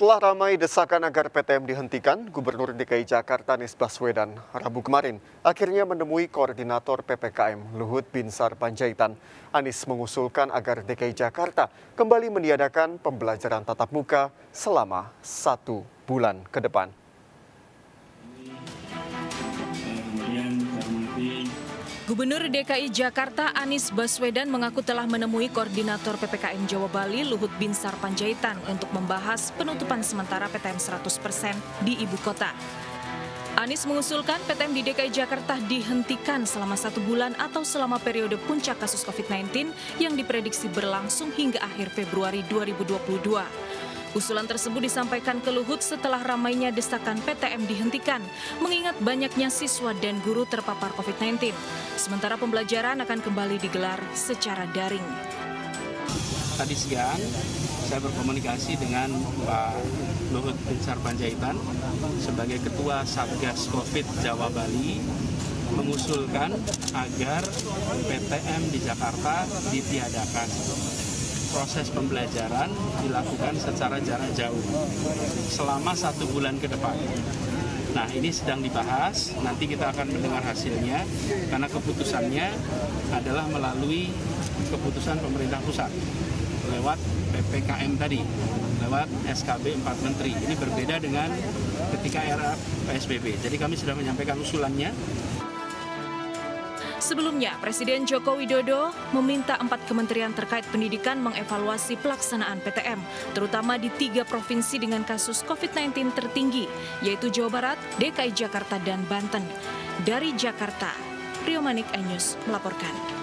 Setelah ramai desakan agar PTM dihentikan, Gubernur DKI Jakarta Anies Baswedan Rabu kemarin akhirnya menemui Koordinator PPKM Luhut Binsar Panjaitan. Anies mengusulkan agar DKI Jakarta kembali meniadakan pembelajaran tatap muka selama 1 bulan ke depan. Gubernur DKI Jakarta Anies Baswedan mengaku telah menemui Koordinator PPKM Jawa Bali Luhut Binsar Panjaitan untuk membahas penutupan sementara PTM 100% di ibu kota. Anies mengusulkan PTM di DKI Jakarta dihentikan selama 1 bulan atau selama periode puncak kasus COVID-19 yang diprediksi berlangsung hingga akhir Februari 2022. Usulan tersebut disampaikan ke Luhut setelah ramainya desakan PTM dihentikan, mengingat banyaknya siswa dan guru terpapar COVID-19. Sementara pembelajaran akan kembali digelar secara daring. Tadi siang, saya berkomunikasi dengan Pak Luhut Binsar Panjaitan sebagai Ketua Satgas COVID Jawa Bali, mengusulkan agar PTM di Jakarta ditiadakan. Proses pembelajaran dilakukan secara jarak jauh selama 1 bulan ke depan. Nah, ini sedang dibahas, nanti kita akan mendengar hasilnya, karena keputusannya adalah melalui keputusan pemerintah pusat, lewat PPKM tadi, lewat SKB 4 Menteri. Ini berbeda dengan ketika era PSBB, jadi kami sudah menyampaikan usulannya. Sebelumnya, Presiden Joko Widodo meminta 4 kementerian terkait pendidikan mengevaluasi pelaksanaan PTM, terutama di 3 provinsi dengan kasus COVID-19 tertinggi, yaitu Jawa Barat, DKI Jakarta, dan Banten. Dari Jakarta, Rio Manik, iNews melaporkan.